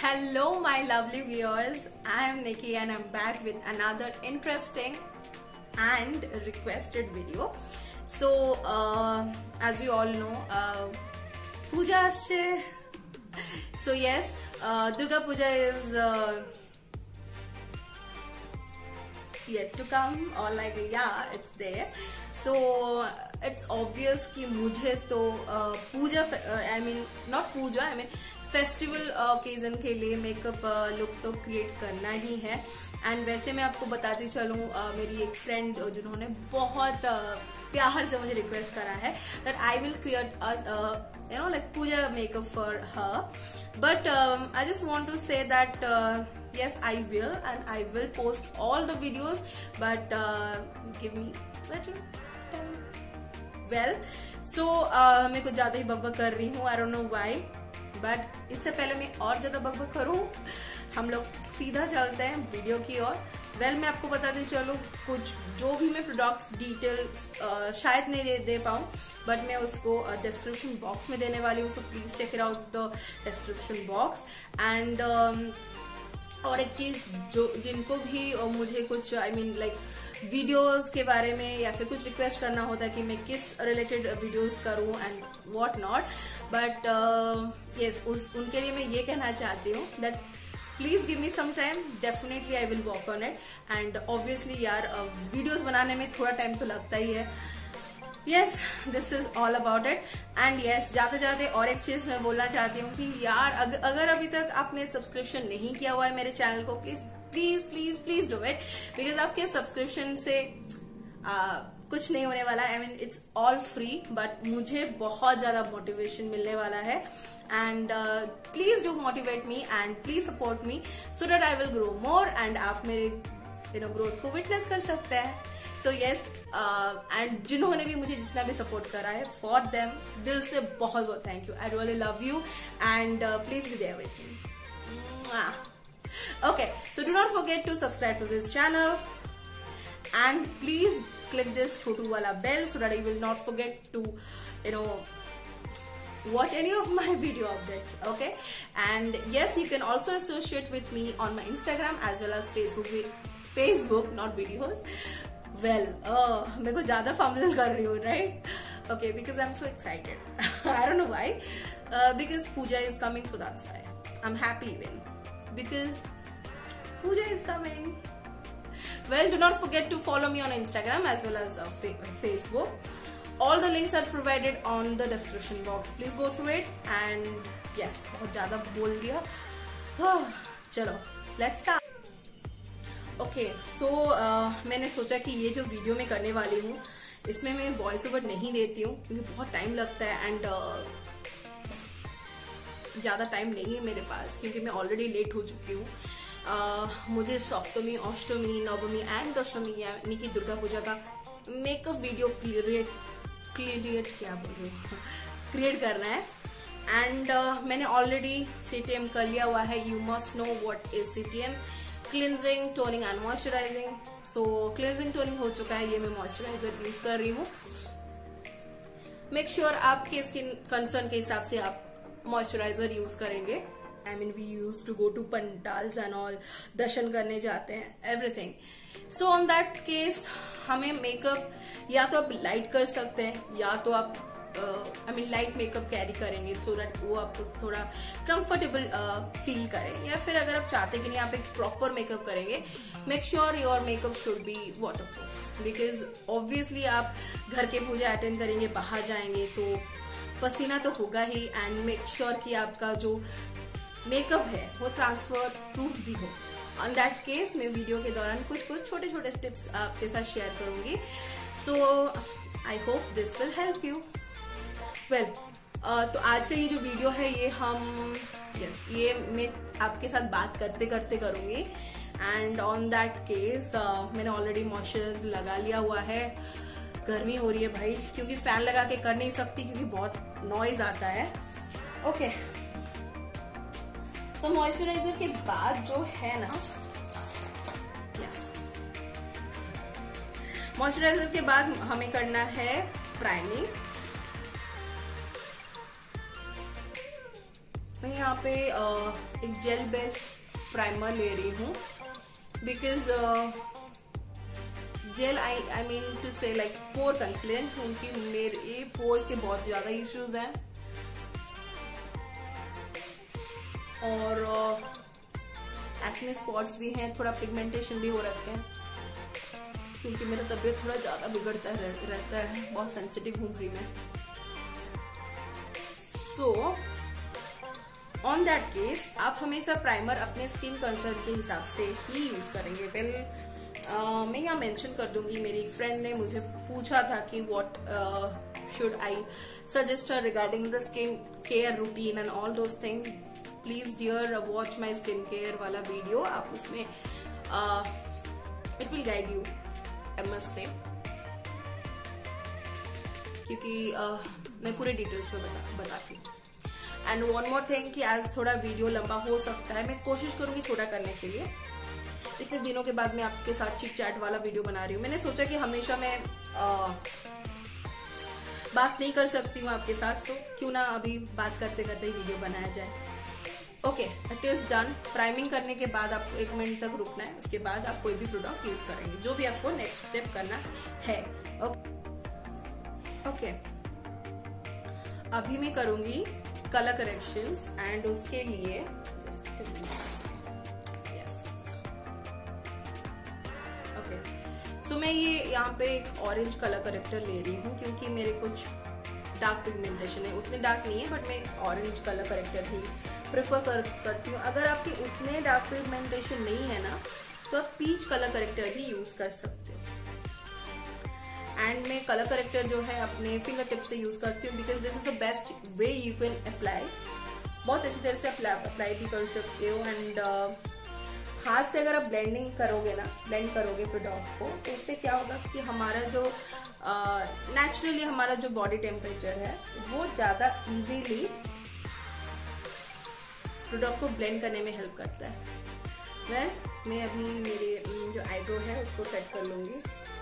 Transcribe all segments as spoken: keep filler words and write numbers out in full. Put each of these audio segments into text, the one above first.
Hello, my lovely viewers. I am Nikki and I'm back with another interesting and requested video. So, uh, as you all know, uh, Puja asche. So yes, uh, Durga Puja is uh, yet to come, or like yeah, it's there. So it's obvious कि मुझे तो puja I mean not puja I mean festival occasion के लिए makeup look तो create करना ही है. And वैसे मैं आपको बताती चलूं, uh, मेरी एक फ्रेंड जिन्होंने बहुत uh, प्यार से मुझे रिक्वेस्ट करा है that I will create you know like puja makeup for her. But I just want to say that yes, I will, and I will post all the videos, but uh, give me little time. Well, so uh, मैं कुछ ज्यादा ही बकबक कर रही हूँ. I don't know why, but इससे पहले मैं और ज्यादा बकबक करूँ, हम लोग सीधा चलते हैं वीडियो की ओर. वेल well, मैं आपको बताते चलूँ, कुछ जो भी मैं प्रोडक्ट्स डिटेल्स uh, शायद नहीं दे, दे पाऊँ, बट मैं उसको डिस्क्रिप्शन uh, बॉक्स में देने वाली हूँ. So please check it out the description box. And और एक चीज जो जिनको भी मुझे कुछ आई मीन लाइक वीडियोस के बारे में या फिर कुछ रिक्वेस्ट करना होता है कि मैं किस रिलेटेड वीडियोस करूं and what not, but yes उनके लिए मैं ये कहना चाहती हूँ that please give me some time. Definitely I will work on it. And obviously यार वीडियोस uh, बनाने में थोड़ा टाइम तो लगता ही है. Yes, this is all about it. And yes, जाते जाते और एक चीज मैं बोलना चाहती हूँ कि यार अग, अगर अभी तक आपने सब्सक्रिप्शन नहीं किया हुआ है मेरे चैनल को, please please please please do it. Because आपके सब्सक्रिप्शन से uh, कुछ नहीं होने वाला. I mean it's all free, but मुझे बहुत ज्यादा मोटिवेशन मिलने वाला है. And please do motivate me and please support me so that I will grow more and आप मेरे यू नो ग्रोथ को विटनेस कर सकते हैं. सो येस, एंड जिन्होंने भी मुझे जितना भी सपोर्ट करा है, फॉर देम दिल से बहुत बहुत thank you. I really love you and please be there with me. Okay, so do not forget to subscribe to this channel and please click this chotu wala bell so that you will not forget to you know watch any of my video updates. Okay, and yes, you can also associate with me on my Instagram as well as Facebook. Facebook, not videos. Well, uh, मैं को ज्यादा fumble कर रही हूँ, right? Okay, because I'm so excited. I don't know why. Uh, because Puja is coming, so that's why. I'm happy even. Because Puja is coming. Well, do not forget to follow me on Instagram as well as uh, Facebook. All the links are provided on the description box. Please go through it. And yes, बहुत ज़्यादा बोल दिया. चलो, let's start. Okay okay, so so, uh, मैंने सोचा कि ये जो वीडियो मैं करने वाली हूँ इसमें मैं वॉइस ओवर नहीं देती हूँ क्योंकि बहुत टाइम लगता है एंड uh, ज्यादा टाइम नहीं है मेरे पास क्योंकि मैं ऑलरेडी लेट हो चुकी हूँ. uh, मुझे सप्तमी, अष्टमी, नवमी एंड दशमी यानी कि दुर्गा पूजा का मेकअप वीडियो क्रिएट क्रिएट क्या बोल रही हूँ क्रिएट करना है. एंड uh, मैंने ऑलरेडी सीटीएम कर लिया हुआ है. You must know what is CTM. Cleansing, toning and moisturising. So cleansing toning हो चुका है, ये मैं मॉइस्चराइजर यूज कर रही हूँ. मेक श्योर आपके स्किन कंसर्न के हिसाब से आप मॉइस्चराइजर यूज करेंगे. I mean we use to go to pandals and all, दर्शन करने जाते हैं, everything. So on that case हमें मेकअप या तो आप लाइट कर सकते हैं या तो आप I mean light makeup carry करेंगे सो दैट वो आपको थोड़ा कंफर्टेबल फील करें. या फिर अगर आप चाहते हैं कि नहीं आप एक प्रॉपर मेकअप करेंगे, make sure your makeup should be water proof. Because obviously आप घर के पूजा अटेंड करेंगे, बाहर जाएंगे तो पसीना तो होगा ही. एंड मेक श्योर कि आपका जो मेकअप है वो ट्रांसफर प्रूफ भी हो. ऑन दैट केस मैं वीडियो के दौरान कुछ कुछ छोटे छोटे टिप्स आपके साथ शेयर करूंगी. So I hope this will help you. Well well, uh, तो आज का ये जो वीडियो है ये हम यस yes, ये मैं आपके साथ बात करते करते करूंगी. एंड ऑन दैट केस मैंने ऑलरेडी मॉइस्चराइजर लगा लिया हुआ है. गर्मी हो रही है भाई क्योंकि फैन लगा के कर नहीं सकती क्योंकि बहुत नॉइज आता है. ओके, तो मॉइस्चराइजर के बाद जो है ना यस मॉइस्चराइजर के बाद हमें करना है प्राइमिंग. मैं यहाँ पे एक जेल बेस्ड प्राइमर ले रही हूँ because gel I I mean to say like pore concealer, क्योंकि मेरे पोर्स के बहुत ज्यादा इश्यूज हैं और एक्ने स्पॉट्स भी हैं, थोड़ा पिगमेंटेशन भी हो रखे हैं क्योंकि मेरा तबीयत थोड़ा ज्यादा बिगड़ता रह, रहता है, बहुत सेंसिटिव हूँ भी मैं। सो ऑन दैट केस आप हमेशा प्राइमर अपने स्किन कंसर्न के हिसाब से ही यूज करेंगे। वेल uh, मैं यहाँ मेंशन कर दूंगी, मेरी एक फ्रेंड ने मुझे पूछा था कि what should I suggest her regarding the skin care routine and all those things. Please dear watch my skin care वाला वीडियो, आप उसमें it will guide you I must say, क्योंकि uh, मैं पूरे डिटेल्स में बता, बताती हूँ। एंड वन मोर थिंग कि आज थोड़ा वीडियो लंबा हो सकता है, मैं कोशिश करूंगी छोटा करने के लिए। इतने दिनों के बाद मैं आपके साथ चिट चैट वाला वीडियो बना रही हूँ। मैंने सोचा कि हमेशा मैं आ, बात नहीं कर सकती हूँ आपके साथ, सो क्यों ना अभी बात करते करते ही वीडियो बनाया जाए। Okay, it is done. Priming करने के बाद आपको एक मिनट तक रुकना है, उसके बाद आप कोई भी प्रोडक्ट यूज करेंगे, जो भी आपको नेक्स्ट स्टेप करना है। ओके ओके अभी मैं करूंगी कलर करेक्शंस एंड उसके लिए यस ओके सो मैं ये यहाँ पे एक ऑरेंज कलर करेक्टर ले रही हूँ क्योंकि मेरे कुछ डार्क पिगमेंटेशन है, उतने डार्क नहीं है बट मैं ऑरेंज कलर करेक्टर ही प्रेफर कर, करती हूँ। अगर आपके उतने डार्क पिगमेंटेशन नहीं है ना तो आप पीच कलर करेक्टर भी यूज कर सकते हो। एंड मैं कलर करेक्टर जो है अपने फिंगर टिप से यूज करती हूँ because this is the best way you can apply. बहुत अच्छी तरह से अप्लाई भी कर सकते हो एंड uh, हाथ से अगर आप ब्लेंडिंग करोगे ना, ब्लेंड करोगे प्रोडक्ट को, तो उससे क्या होगा कि हमारा जो नेचुरली uh, हमारा जो बॉडी टेम्परेचर है वो ज्यादा इजीली प्रोडक्ट को ब्लेंड करने में हेल्प करता है। मैं मैं अभी मेरे जो आईब्रो है उसको सेट कर लूंगी।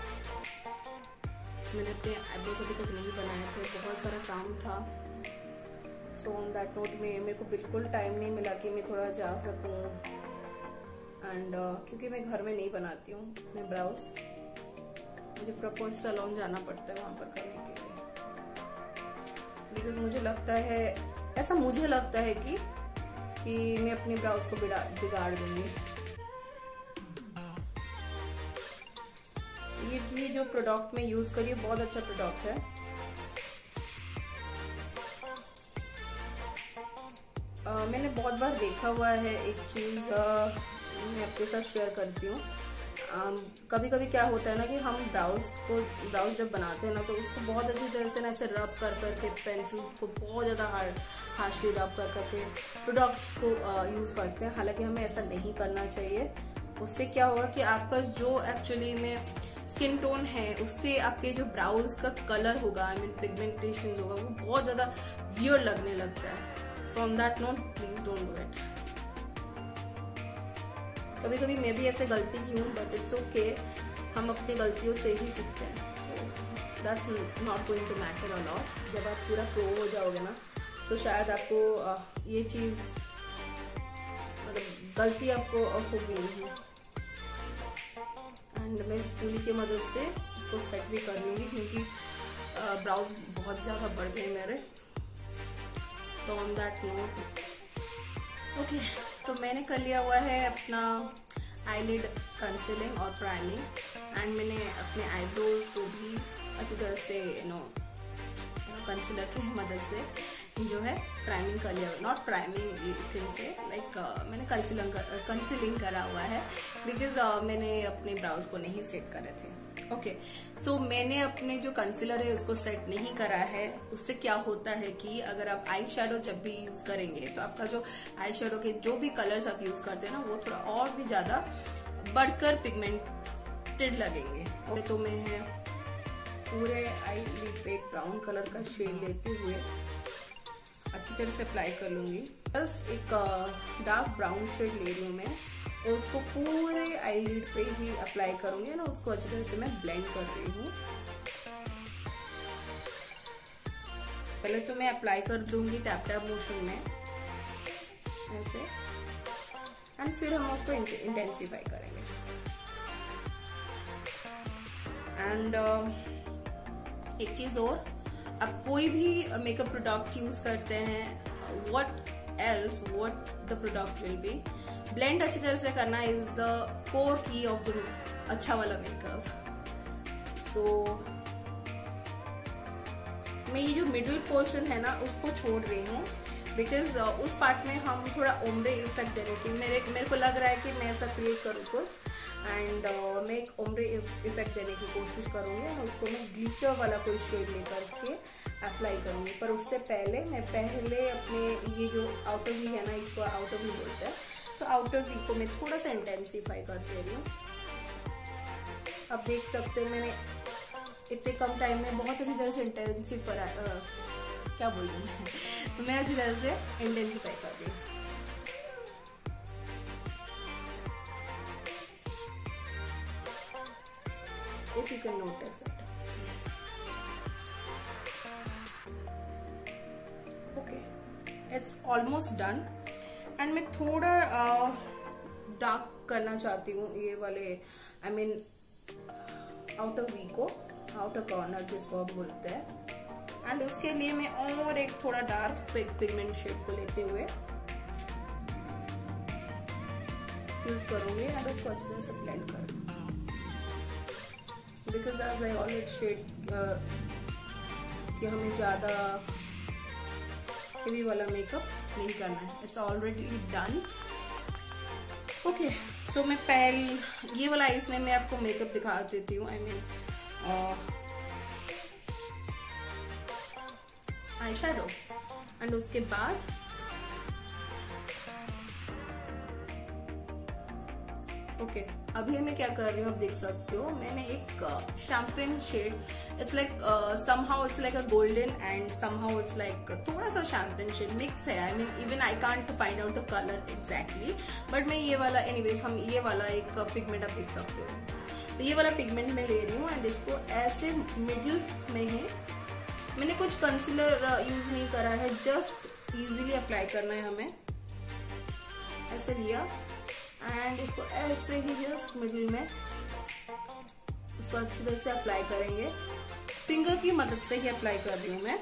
मैंने अपने आईब्रोज अभी तक नहीं बनाए थे, बहुत सारा काम था। सो ऑन दैट नोट में मेरे को बिल्कुल टाइम नहीं मिला कि मैं थोड़ा जा सकूं एंड uh, क्योंकि मैं घर में नहीं बनाती हूँ अपने ब्राउज, मुझे प्रॉपर सैलून जाना पड़ता है वहां पर करने के लिए। बिकॉज मुझे लगता है, ऐसा मुझे लगता है कि कि मैं अपने ब्राउज को बिगाड़ दूंगी। ये भी जो प्रोडक्ट मैं यूज करी बहुत अच्छा प्रोडक्ट है। uh, मैंने बहुत बार देखा हुआ है एक चीज, uh, मैं आपके साथ शेयर करती हूँ। um, कभी कभी क्या होता है ना कि हम ब्राउज को ब्राउज जब बनाते हैं ना तो उसको बहुत अच्छी तरह से ना ऐसे रब कर करके पेंसिल को बहुत ज्यादा हार्ड हार्डली रब कर करके प्रोडक्ट्स को यूज uh, करते हैं। हालांकि हमें ऐसा नहीं करना चाहिए। उससे क्या होगा कि आपका जो एक्चुअली में स्किन टोन है उससे आपके जो ब्राउज का कलर होगा, आई मीन पिगमेंटेशन होगा, वो बहुत ज्यादा वियर्ड लगने लगता है। So on that note please don't do it. कभी कभी मैं भी ऐसे गलती की हूँ बट इट्स ओके, हम अपनी गलतियों से ही सीखते हैं। So that's not going to matter a lot. जब आप पूरा प्रो हो जाओगे ना तो शायद आपको ये चीज मतलब गलती आपको होगी नहीं। एंड मैं इस पूली की मदद से इसको सेट भी कर लूंगी क्योंकि ब्राउज बहुत ज्यादा बढ़ गए मेरे। तो ऑन दैट नोट ओके, तो मैंने कर लिया हुआ है अपना आईलिड कंसीलिंग और प्राइमिंग एंड मैंने अपने आईब्रोज को भी अच्छी तरह से यू नो कंसीलर की मदद से जो है प्राइमिंग कर लिया। Not priming you can say like मैंने कंसीलिंग कंसीलिंग करा हुआ है बिकॉज uh, मैंने अपने ब्राउज को नहीं सेट करे थे। ओके okay, सो so, मैंने अपने जो कंसीलर है उसको सेट नहीं करा है। उससे क्या होता है कि अगर आप आई शैडो जब भी यूज करेंगे तो आपका जो आई शैडो के जो भी कलर्स आप यूज करते हैं ना वो थोड़ा और भी ज्यादा बढ़कर पिगमेंटेड लगेंगे। okay, तो मैं है पूरे आई लिड पे एक ब्राउन कलर का शेड लेते हुए अच्छी तरह से अप्लाई कर लूंगी। बस एक डार्क ब्राउन शेड ले रही हूँ मैं और उसको पूरे आईलिड पे ही अप्लाई करूंगी ना, उसको अच्छी तरह से मैं ब्लेंड कर रही हूँ। पहले तो मैं अप्लाई कर दूंगी टैप टैप मोशन में ऐसे, एंड फिर हम उसको इंटेंसिफाई करेंगे। एंड uh, एक चीज और, आप कोई भी मेकअप प्रोडक्ट यूज करते हैं, what else what the product will be, blend अच्छी तरह से करना is the core key of the अच्छा वाला मेकअप। सो so, मैं ये जो मिडिल पोर्शन है ना उसको छोड़ रही हूँ, बिकॉज uh, उस पार्ट में हम थोड़ा ओम्ब्रे इफेक्ट दे रहे थे। मेरे मेरे को लग रहा है कि मैं ऐसा क्रिएट करूँ कुछ, एंड uh, मैं एक ओम्ब्रे इफेक्ट देने की कोशिश करूँगी और उसको मैं ग्लिटर वाला कोई शेड लेकर के अप्लाई करूँगी। पर उससे पहले मैं पहले अपने ये जो आउटर वी है ना, इसको आउटर वी बोलते हैं, सो आउटर वी को मैं थोड़ा सा इंटेंसिफाई कर दे रही हूँ। अब देख सकते हो मैंने इतने कम टाइम में बहुत अच्छी तरह से इंटेंसिफाई क्या बोल रही हूँ तो मैं अच्छी तरह से इंटेंसिफाई कर रही हूँ। If you can notice it. Okay, it's almost done. And मैं थोड़ा डार्क uh, करना चाहती हूँ ये वाले, आई मीन आउटर वी को, आउटर कॉर्नर जिसको आप बोलते हैं। एंड उसके लिए मैं और एक थोड़ा डार्क पिगमेंट शेड को लेते हुए यूज करूंगी एंड उसको अच्छी तरह से ब्लेंड करूंगी। Because as I already said कि हमें ज्यादा हेवी वाला मेकअप नहीं करना है, it's already done. Okay, so मैं पहले ये वाला आईज में मैं आपको मेकअप दिखा देती हूँ, I mean eye shadow. And उसके बाद ओके okay, अभी मैं क्या कर रही हूँ आप देख सकते हो, मैंने एक champagne shade, it's like somehow it's like a golden and somehow it's like थोड़ा सा शैम्पेन शेड मिक्स है। I mean even I can't find out the colour exactly, but मैं ये वाला एनीवेज हम ये वाला एक पिगमेंट आप देख सकते हो, तो ये वाला पिगमेंट मैं ले रही हूँ एंड इसको ऐसे मिडिल में ही, मैंने कुछ कंसीलर यूज नहीं करा है, जस्ट इजीली अप्लाई करना है हमें। ऐसे लिया एंड इसको ऐसे ही जस्ट मिडिल में इसको अच्छी तरह से अप्लाई करेंगे, फिंगर की मदद से ही अप्लाई कर रही हूं मैं।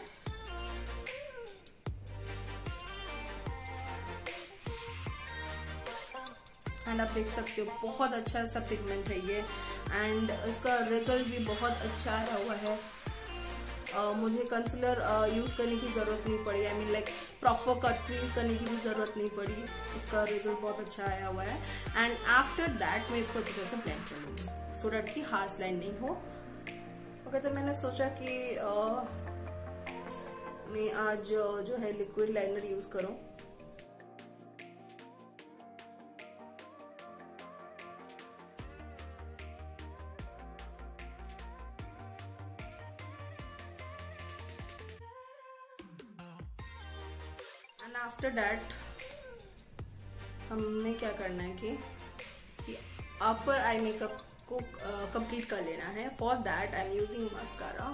एंड आप देख सकते हो बहुत अच्छा सा पिगमेंट है ये, एंड इसका रिजल्ट भी बहुत अच्छा आया हुआ है। Uh, मुझे कंसीलर यूज uh, करने की जरूरत नहीं पड़ी, I mean like proper cut use करने की भी जरूरत नहीं पड़ी, इसका रिजल्ट बहुत अच्छा आया हुआ है। एंड आफ्टर दैट मैं इसको अच्छी तरह से ब्लेंड कर लूंगी सो दैट की हार्श लाइन नहीं हो। ओके okay, तो मैंने सोचा कि uh, मैं आज uh, जो है लिक्विड लाइनर यूज करूं। एंड आफ्टर दैट हमें क्या करना है कि, कि अपर आई मेकअप को कंप्लीट uh, कर लेना है। For that I am using mascara.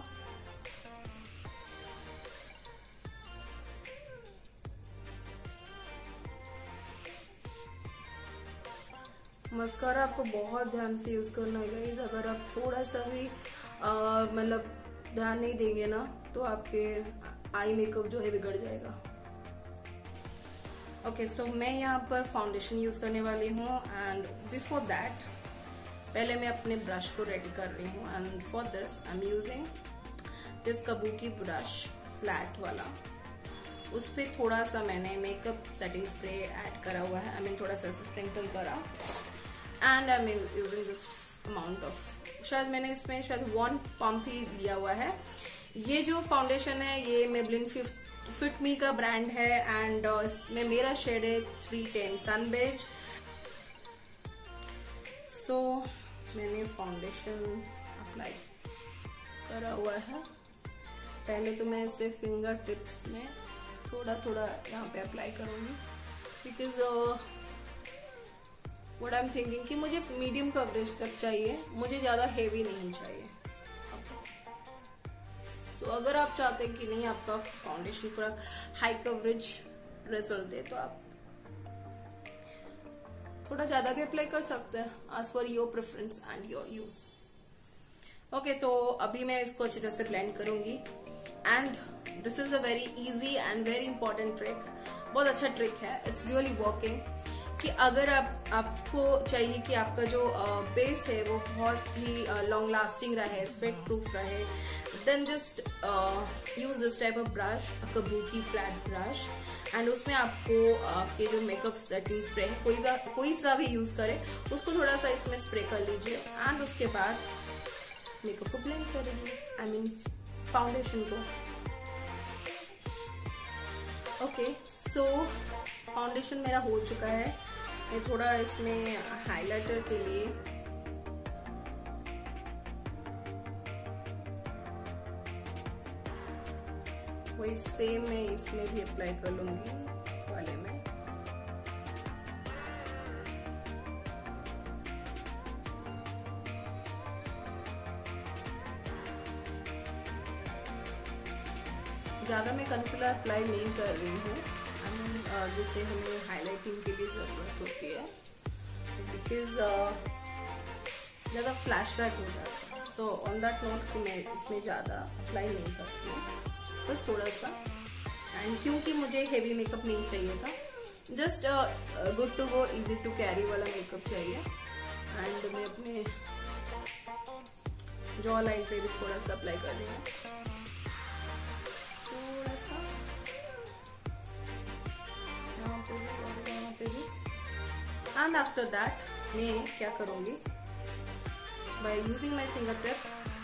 Mascara आपको बहुत ध्यान से यूज करना होगा, अगर आप थोड़ा सा भी uh, मतलब ध्यान नहीं देंगे ना तो आपके आई मेकअप जो है बिगड़ जाएगा। ओके okay, सो so मैं यहाँ पर फाउंडेशन यूज करने वाली हूँ एंड बिफोर दैट पहले मैं अपने ब्रश को रेडी कर रही हूँ। And for this I am using this kabuki brush flat वाला, उस पर थोड़ा सा मैंने मेकअप सेटिंग स्प्रे ऐड करा हुआ है, आई मीन थोड़ा सा स्प्रिंकल करा। And I mean using this amount of, शायद मैंने इसमें शायद वन पंप ही लिया हुआ है। ये जो फाउंडेशन है ये मेबलिन फिफ्थ फिट मी का ब्रांड है एंड इसमें मेरा शेड है थ्री टेन सनबेज। सो मैंने फाउंडेशन अप्लाई करा हुआ है। पहले तो मैं इसे फिंगर टिप्स में थोड़ा थोड़ा यहाँ पे अप्लाई करूंगी, because what I am thinking कि मुझे मीडियम कवरेज तक चाहिए, मुझे ज्यादा हेवी नहीं चाहिए। तो so, अगर आप चाहते हैं कि नहीं आपका फाउंडेशन पूरा हाई कवरेज रिजल्ट दे तो आप थोड़ा ज्यादा भी अप्लाई कर सकते हैं, as per your preference and your use. Okay, तो अभी मैं इसको अच्छी तरह से ब्लेंड करूंगी। And this is a very easy and very important trick, बहुत अच्छा ट्रिक है, इट्स रियली वर्किंग। कि अगर आप आपको चाहिए कि आपका जो बेस है वो बहुत ही लॉन्ग लास्टिंग रहे, स्वेट प्रूफ रहे, then just use this type of brush, kabuki flat brush, and उसमें आपको आपके जो मेकअप सेटिंग स्प्रे है, कोई बा, कोई सा भी यूज करे, उसको थोड़ा सा इसमें स्प्रे कर लीजिए। एंड उसके बाद मेकअप को ब्लेंड करेंगे, आई मीन फाउंडेशन को। ओके, सो फाउंडेशन मेरा हो चुका है। मैं थोड़ा इसमें हाइलाइटर के लिए वही सेम मैं इसमें भी अप्लाई कर लूंगी, इस वाले में। ज्यादा मैं कंसीलर अप्लाई नहीं कर रही हूँ, आई मीन जिससे हमें हाइलाइटिंग के लिए जरूरत होती है, बिकॉज ज्यादा फ्लैशबैक हो जाता है। सो ऑन दैट नोट कि मैं इसमें ज्यादा अप्लाई नहीं करती हूँ, बस थोड़ा सा। एंड क्योंकि मुझे हेवी मेकअप नहीं चाहिए था, just good to go easy to carry वाला मेकअप चाहिए। एंड मैं अपने जॉ लाइन पे भी थोड़ा सा अप्लाई कर रही हूँ, थोड़ा सा यहाँ पे भी और यहाँ पे भी। एंड आफ्टर दैट मैं क्या करूंगी, by using my finger tip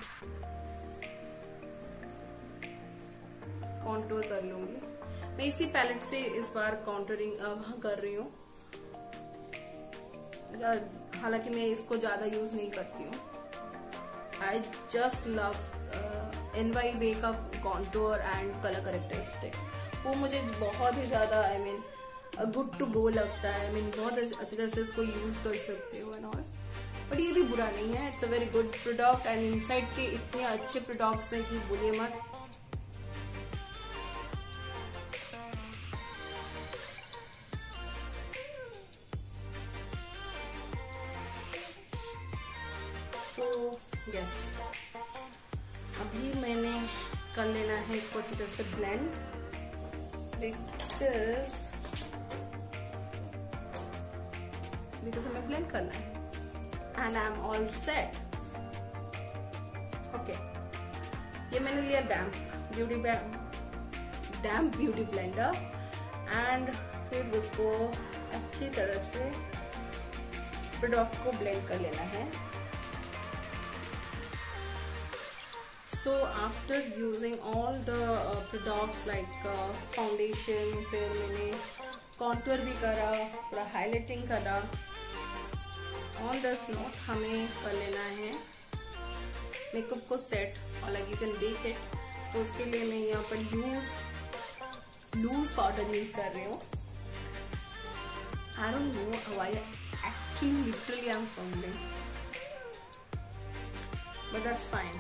contour कर लूंगी। मैं इसी पैलेट से इस बार कॉन्टूरिंग कर रही हूँ, हालांकि मैं इसको ज्यादा यूज नहीं करती हूँ। I just love N Y Bae का contour and colour corrector stick, वो मुझे बहुत ही ज्यादा I mean good to go लगता है। आई मीन बहुत अच्छी तरह से उसको यूज कर सकते हो एंड ऑल, बट ये भी बुरा नहीं है, it's a very good product. And inside के इतने अच्छे प्रोडक्ट्स हैं कि बोलिए मत। सो यस, अभी मैंने कर लेना है इसको अच्छी तरह से ब्लेंड, बिकॉज बिकॉज हमें ब्लेंड करना है। And I am all set. Okay, ये मैंने लिया damp beauty damp beauty blender, and फिर उसको अच्छी तरह से प्रोडक्ट को ब्लेंड कर लेना है। So after using all the uh, products like uh, foundation, फिर मैंने contour भी करा, थोड़ा highlighting करा। On this note हमें कर लेना है मेकअप को सेट, और like you can bake it। तो उसके लिए मैं यहाँ पर लूज लूज पाउडर यूज कर रही हूँ। I don't know how I actually literally am fumbling, but that's fine।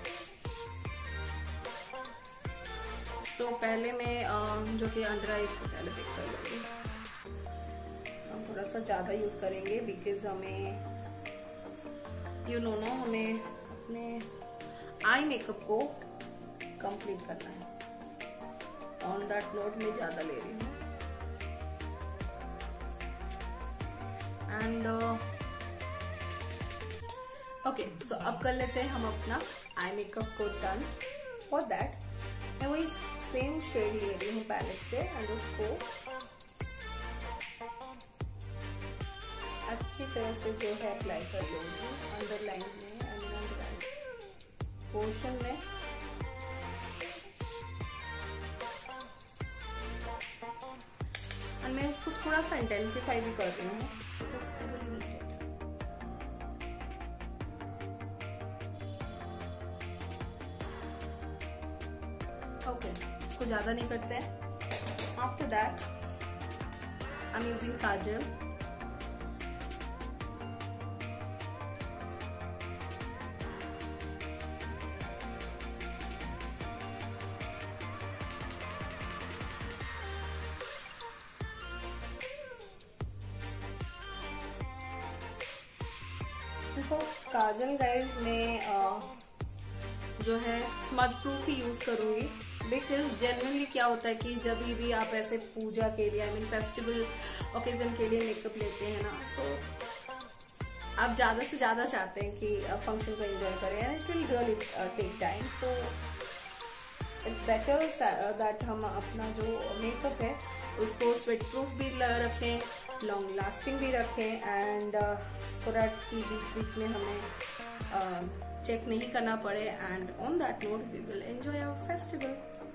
तो so, पहले मैं जो कि अंडर आईज को पहले बेक कर लूंगी। हम थोड़ा सा ज्यादा यूज करेंगे बिकॉज हमें यू नो नो हमें अपने आई मेकअप को कंप्लीट करना है। ऑन दैट नोट मैं ज्यादा ले रही हूँ। एंड ओके, सो अब कर लेते हैं हम अपना आई मेकअप को डन। फॉर दैट मैं वही सेम शेड ले रही हूँ पैलेट से, एंड उसको अच्छी तरह से जो है अप्लाई कर लूंगी अंडर लाइन में एंड अंडर लाइन पोर्शन में। एंड मैं उसको थोड़ा सा इंटेंसिफाई भी कर रही हूँ। ओके, इसको ज्यादा नहीं करते हैं। After that I am using kajal. For kajal guys मैं जो है स्मज प्रूफ ही यूज करूंगी, बिकॉज जेन्युइनली क्या होता है कि जब भी आप ऐसे पूजा के लिए आई मीन फेस्टिवल ओकेजन के लिए मेकअप लेते हैं ना, सो so, आप ज्यादा से ज्यादा चाहते हैं कि फंक्शन को एंजॉय करें and it will really take time, so it's better that हम अपना जो मेकअप है उसको स्वेट प्रूफ भी रखें, लॉन्ग लास्टिंग भी रखें, एंड सो दैट की बीच बीच में हमें चेक uh, नहीं करना पड़े, and on that note we will enjoy our festival.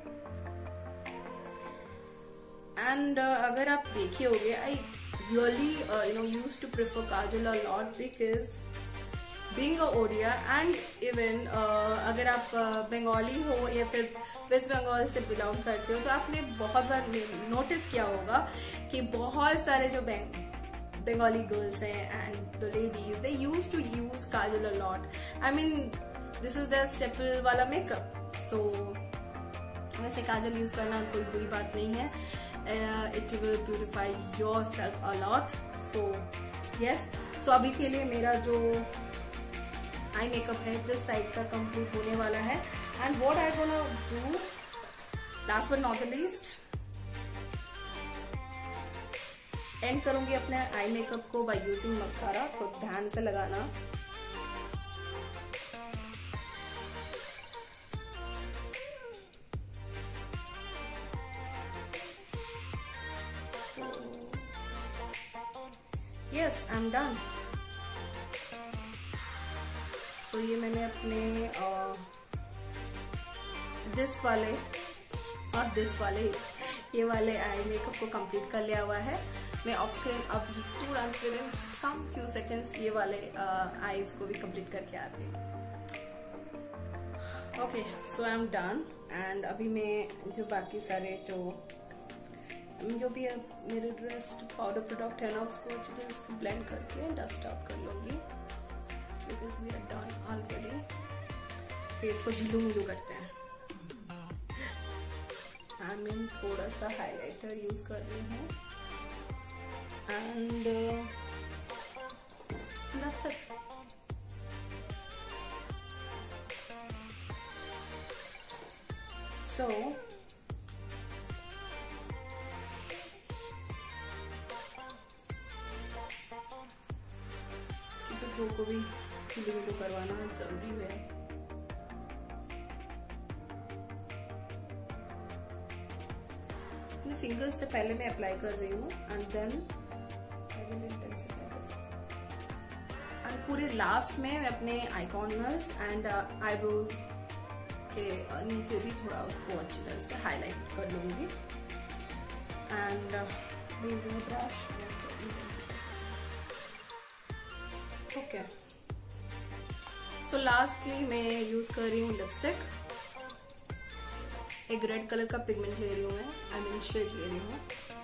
And अगर आप देखे होगे, I really you know use to prefer kajal a lot because being a Odia and even अगर आप बंगाली uh, हो या फिर वेस्ट बंगाल से बिलोंग करते हो तो आपने बहुत बार नोटिस किया होगा कि बहुत सारे जो बंगाली गर्ल्स हैं and the ladies they use to use kajal a lot, I mean this is the staple वाला मेकअप। सो वैसे काजल यूज करना कोई बुरी बात नहीं है, it will beautify your self a lot. So yes, so अभी के लिए मेरा जो आई मेकअप है दिस साइड का कंप्लीट होने वाला है, and what I gonna do last but not the least, and करूंगी अपने आई मेकअप को बाय यूजिंग मस्कारा, तो ध्यान से लगाना। Yes, I am done. तो ये मैंने अपने दिस वाले और दिस वाले ये वाले आई मेकअप को कंप्लीट कर लिया हुआ है। मैं ऑफ स्क्रीन अभी तुरंत within some few seconds ये वाले आईज को भी कंप्लीट करके आती हूँ। Okay, so I am done, and अभी मैं जो बाकी सारे जो जो भी मेरे ड्रेस पाउडर प्रोडक्ट है ना उसको अच्छी तरह से ब्लेंड करके डस्ट आउट कर लूंगी, because we are done already. Face को झिलू मिलू करते हैं। आई मीन थोड़ा सा हाइलाइटर यूज कर रही हूँ, एंड दैट्स इट। सो को भी झिलू मिलू करवाना जरूरी है। अपने फिंगर्स से पहले मैं अप्लाई कर रही हूँ, and then I will intensify this, and पूरे लास्ट में मैं अपने आई कॉर्नर्स एंड आईब्रोज के नीचे भी थोड़ा उसको अच्छी तरह से हाईलाइट कर लूंगी, and using a brush. Okay, so lastly मैं यूज कर रही हूँ लिपस्टिक। एक रेड कलर का पिगमेंट ले रही हूँ मैं, आई मीन शेड ले रही हूँ।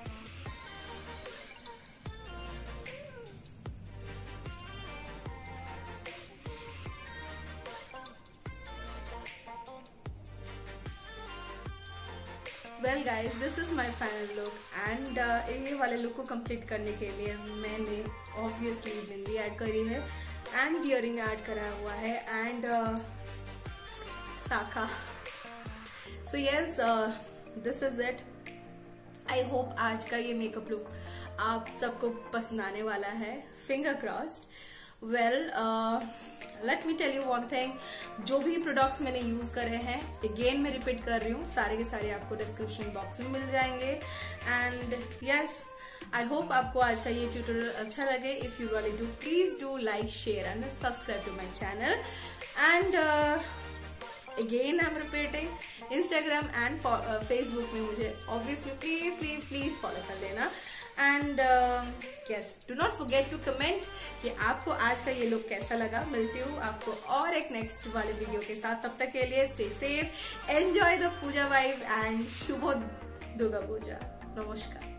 Well guys, this is my final look, and ये वाले लुक को कंप्लीट करने के लिए मैंने ऑब्वियसली बिंदी ऐड करी है, एंड इयरिंग ऐड करा हुआ है, एंड uh, साखा। So yes, this is it. I hope आज का ये मेकअप लुक आप सबको पसंद आने वाला है, finger crossed. Well, let me tell you one thing, जो भी प्रोडक्ट्स मैंने यूज करे हैं अगेन मैं रिपीट कर रही हूँ, सारे के सारे आपको डिस्क्रिप्शन बॉक्स में मिल जाएंगे। एंड यस, आई होप आपको आज का ये ट्यूटोरियल अच्छा लगे। If you really do, please do like, share and subscribe to my channel. And again I am repeating, Instagram and Facebook में मुझे obviously please please please follow कर देना। And yes, do not forget to comment कि आपको आज का ये look कैसा लगा। मिलती हूँ आपको और एक नेक्स्ट वाले वीडियो के साथ, तब तक के लिए stay safe, enjoy the puja vibe, and शुभ दुर्गा पूजा। नमस्कार।